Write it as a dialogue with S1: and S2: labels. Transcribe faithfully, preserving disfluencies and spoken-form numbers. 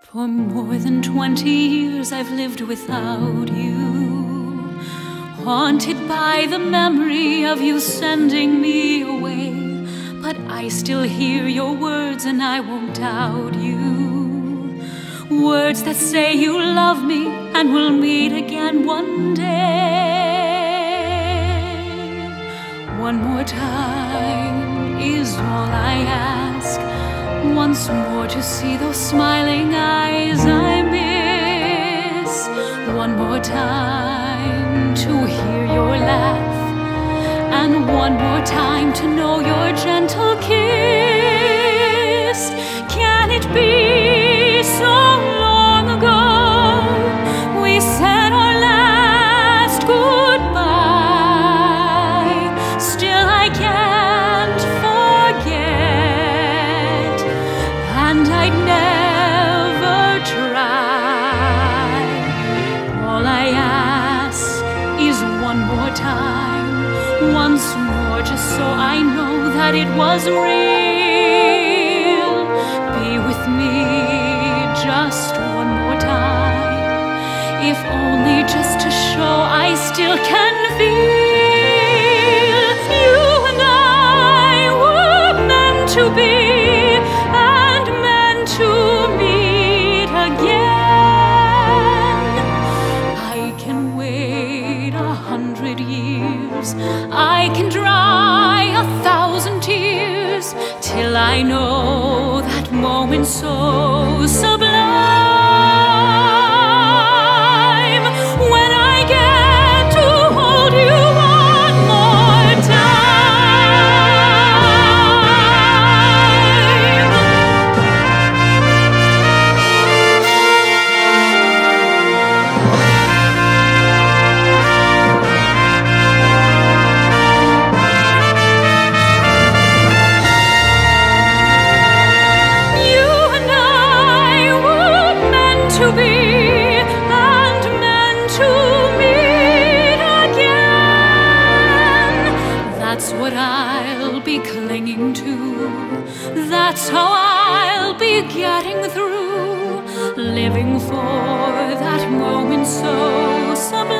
S1: For more than twenty years I've lived without you, haunted by the memory of you sending me away. But I still hear your words and I won't doubt you. Words that say you love me and we'll meet again one day. One more time is all I ask, once more to see those smiling eyes I miss. One more time to hear your laugh, and one more time to know your gentle kiss. Can it be so long ago we said our last goodbye? Still I can't forget, and I'd never try. All I ask is one more time, once more, just so I know that it was real. Be with me just one more time, if only just to show I still can feel. You and I were meant to be, and meant to meet again. I can wait a hundred years, I can dry a thousand tears, till I know that moment so sublime, when I get to hold you one more to be, and meant to meet again. That's what I'll be clinging to, that's how I'll be getting through, living for that moment so sublime.